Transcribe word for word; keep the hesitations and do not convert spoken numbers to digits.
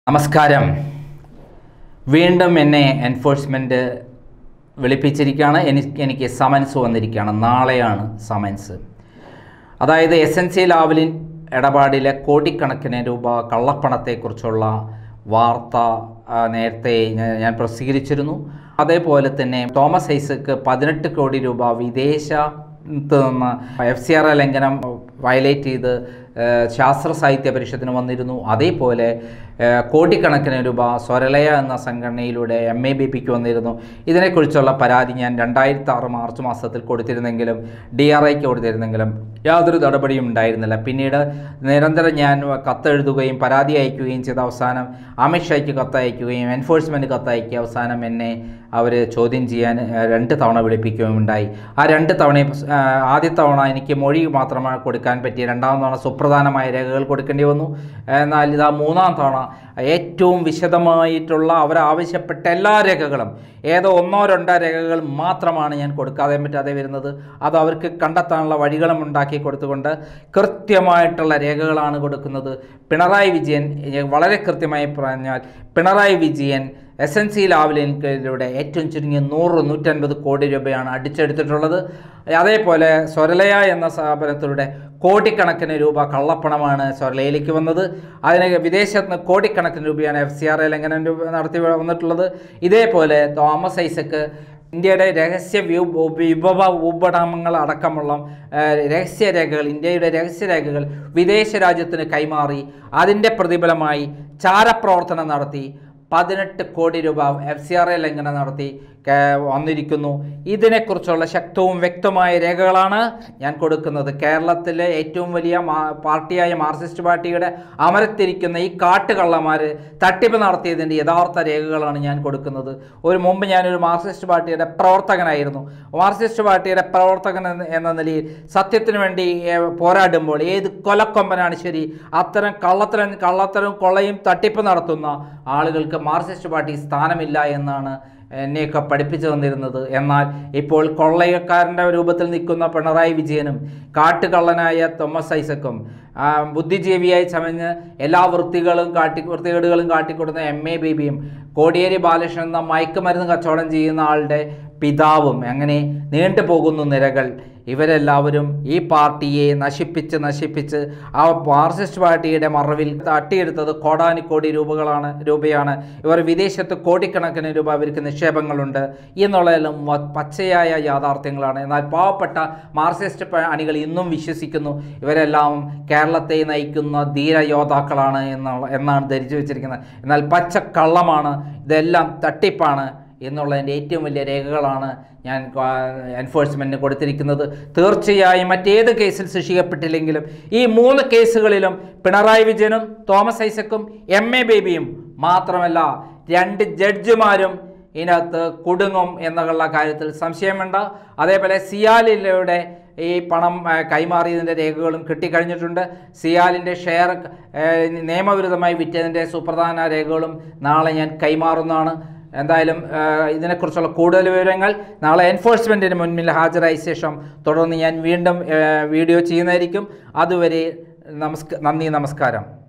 നമസ്കാരം. വീണ്ടും എന്നെ എൻഫോഴ്സ്മെൻറ്റ് വിളിപ്പിച്ചിരിക്കുകയാണ്. എനിക്ക് എനിക്ക് സമൻസ് വന്നിരിക്കുകയാണ്. നാളെയാണ് സമൻസ്. അതായത് എസ് എൻ സി ലാവലിൻ ഇടപാടിലെ കോടിക്കണക്കിന് രൂപ കള്ളപ്പണത്തെക്കുറിച്ചുള്ള വാർത്ത നേരത്തെ ഞാൻ പ്രസിദ്ധീകരിച്ചിരുന്നു. അതേപോലെ തന്നെ തോമസ് ഐസക്ക് പതിനെട്ട് കോടി രൂപ വിദേശ നിന്ന് എഫ് സി ആർ എ ലംഘനം വയലേറ്റ് ചെയ്ത് ശാസ്ത്ര സാഹിത്യ പരിഷത്തിന് വന്നിരുന്നു. അതേപോലെ കോടിക്കണക്കിന് രൂപ സ്വരലയ എന്ന സംഘടനയിലൂടെ എം എ ബി പിക്ക് വന്നിരുന്നു. ഇതിനെക്കുറിച്ചുള്ള പരാതി ഞാൻ രണ്ടായിരത്തി ആറ് മാർച്ച് മാസത്തിൽ കൊടുത്തിരുന്നെങ്കിലും ഡി ആർ ഐക്ക് കൊടുത്തിരുന്നെങ്കിലും യാതൊരു നടപടിയും ഉണ്ടായിരുന്നില്ല. പിന്നീട് നിരന്തരം ഞാൻ കത്തെഴുതുകയും പരാതി അയക്കുകയും ചെയ്ത അവസാനം അമിത്ഷായ്ക്ക് കത്തയക്കുകയും എൻഫോഴ്സ്മെൻറ്റ് കത്തയക്കി അവസാനം എന്നെ അവർ ചോദ്യം ചെയ്യാൻ രണ്ട് തവണ വിളിപ്പിക്കുകയും ഉണ്ടായി. ആ രണ്ട് തവണയും ആദ്യ തവണ എനിക്ക് മൊഴി മാത്രമാണ് കൊടുക്കാൻ പറ്റി. രണ്ടാം തവണ സുപ്രധാനമായ രേഖകൾ കൊടുക്കേണ്ടി വന്നു. എന്നാൽ ഇതാ മൂന്നാം തവണ ഏറ്റവും വിശദമായിട്ടുള്ള അവരാവശ്യപ്പെട്ട എല്ലാ രേഖകളും, ഏതോ ഒന്നോ രണ്ടോ രേഖകൾ മാത്രമാണ് ഞാൻ കൊടുക്കാതെ പറ്റാതെ വരുന്നത്. അത് അവർക്ക് കണ്ടെത്താനുള്ള വഴികളും ഉണ്ടാക്കി കൊടുത്തുകൊണ്ട് കൃത്യമായിട്ടുള്ള രേഖകളാണ് കൊടുക്കുന്നത്. പിണറായി വിജയൻ, വളരെ കൃത്യമായി പറഞ്ഞാൽ Pinarayi Vijayan S N C ലാവലിനിലൂടെ ഏറ്റവും ചുരുങ്ങിയ നൂറ് നൂറ്റൻപത് കോടി രൂപയാണ് അടിച്ചെടുത്തിട്ടുള്ളത്. അതേപോലെ സ്വരലയ എന്ന സ്ഥാപനത്തിലൂടെ കോടിക്കണക്കിന് രൂപ കള്ളപ്പണമാണ് സ്വരലയിലേക്ക് വന്നത്. അതിന് വിദേശത്ത് നിന്ന് കോടിക്കണക്കിന് രൂപയാണ് എഫ് സി ആർ എ ലംഘനം നടത്തി വന്നിട്ടുള്ളത്. ഇതേപോലെ തോമസ് ഐസക്ക് ഇന്ത്യയുടെ രഹസ്യ വിഭവ ഉപടമങ്ങൾ അടക്കമുള്ള രഹസ്യരേഖകൾ, ഇന്ത്യയുടെ രഹസ്യരേഖകൾ വിദേശ രാജ്യത്തിന് കൈമാറി അതിൻ്റെ പ്രതിഫലമായി ചാരപ്രവർത്തനം നടത്തി പതിനെട്ട് കോടി രൂപ എഫ് സി ആർ എ ലംഘനം നടത്തി വന്നിരിക്കുന്നു. ഇതിനെക്കുറിച്ചുള്ള ശക്തവും വ്യക്തമായ രേഖകളാണ് ഞാൻ കൊടുക്കുന്നത്. കേരളത്തിലെ ഏറ്റവും വലിയ പാർട്ടിയായ മാർക്സിസ്റ്റ് പാർട്ടിയുടെ അമരത്തിരിക്കുന്ന ഈ കാട്ടുകള്ളന്മാർ തട്ടിപ്പ് നടത്തിയതിൻ്റെ യഥാർത്ഥ രേഖകളാണ് ഞാൻ കൊടുക്കുന്നത്. ഒരു മുമ്പ് ഞാനൊരു മാർക്സിസ്റ്റ് പാർട്ടിയുടെ പ്രവർത്തകനായിരുന്നു. മാർക്സിസ്റ്റ് പാർട്ടിയുടെ പ്രവർത്തകൻ എന്ന നിലയിൽ സത്യത്തിന് വേണ്ടി പോരാടുമ്പോൾ ഏത് കൊലക്കൊമ്പനാണ് ശരി, അത്തരം കള്ളത്തരം കള്ളത്തരം കൊള്ളയും തട്ടിപ്പ് നടത്തുന്ന ആളുകൾക്ക് മാർക്സിസ്റ്റ് പാർട്ടി സ്ഥാനമില്ല എന്നാണ് എന്നെയൊക്കെ പഠിപ്പിച്ചു തന്നിരുന്നത്. എന്നാൽ ഇപ്പോൾ കൊള്ളയക്കാരൻ്റെ രൂപത്തിൽ നിൽക്കുന്ന പിണറായി വിജയനും കാട്ടുകള്ളനായ തോമസ് ഐസക്കും ബുദ്ധിജീവിയായി ചമഞ്ഞ് എല്ലാ വൃത്തികളും കാട്ടി വൃത്തികേടുകളും കാട്ടിക്കൊടുക്കുന്ന എം എ ബേബിയും കോടിയേരി ബാലകൃഷ്ണൻ എന്ന മയക്കുമരുന്ന് കച്ചവടം ചെയ്യുന്ന ആളുടെ പിതാവും അങ്ങനെ നീണ്ടു പോകുന്നു നിരകൾ. ഇവരെല്ലാവരും ഈ പാർട്ടിയെ നശിപ്പിച്ച് നശിപ്പിച്ച് ആ മാർക്സിസ്റ്റ് പാർട്ടിയുടെ മറവിൽ തട്ടിയെടുത്തത് കോടാനുകോടി രൂപകളാണ് രൂപയാണ് ഇവർ വിദേശത്ത് കോടിക്കണക്കിന് രൂപ അവർക്ക് നിക്ഷേപങ്ങളുണ്ട് എന്നുള്ളതെല്ലാം പച്ചയായ യാഥാർത്ഥ്യങ്ങളാണ്. എന്നാൽ പാവപ്പെട്ട മാർക്സിസ്റ്റ് അണികൾ ഇന്നും വിശ്വസിക്കുന്നു ഇവരെല്ലാം കേരളത്തെ നയിക്കുന്ന ധീരയോദ്ധാക്കളാണ് എന്നുള്ള എന്നാണ് ധരിച്ചു വെച്ചിരിക്കുന്നത്. എന്നാൽ പച്ചക്കള്ളമാണ്, ഇതെല്ലാം തട്ടിപ്പാണ് എന്നുള്ളതിൻ്റെ ഏറ്റവും വലിയ രേഖകളാണ് ഞാൻ എൻഫോഴ്സ്മെൻറ്റിന് കൊടുത്തിരിക്കുന്നത്. തീർച്ചയായും മറ്റേത് കേസിൽ ശിക്ഷിക്കപ്പെട്ടില്ലെങ്കിലും ഈ മൂന്ന് കേസുകളിലും പിണറായി വിജയനും തോമസ് ഐസക്കും എം എ ബേബിയും മാത്രമല്ല രണ്ട് ജഡ്ജിമാരും ഇതിനകത്ത് കുടുങ്ങും എന്നുള്ള കാര്യത്തിൽ സംശയം വേണ്ട. അതേപോലെ സിയാലിലൂടെ ഈ പണം കൈമാറിയതിൻ്റെ രേഖകളും കിട്ടിക്കഴിഞ്ഞിട്ടുണ്ട്. സിയാലിൻ്റെ ഷെയർ നിയമവിരുദ്ധമായി വിറ്റതിൻ്റെ സുപ്രധാന രേഖകളും നാളെ ഞാൻ കൈമാറുന്നതാണ്. എന്തായാലും ഇതിനെക്കുറിച്ചുള്ള കൂടുതൽ വിവരങ്ങൾ നാളെ എൻഫോഴ്സ്മെൻറ്റിന് മുൻപിൽ ഹാജരായ ശേഷം തുടർന്ന് ഞാൻ വീണ്ടും വീഡിയോ ചെയ്യുന്നതായിരിക്കും. അതുവരെ നമസ്ക നന്ദി നമസ്കാരം.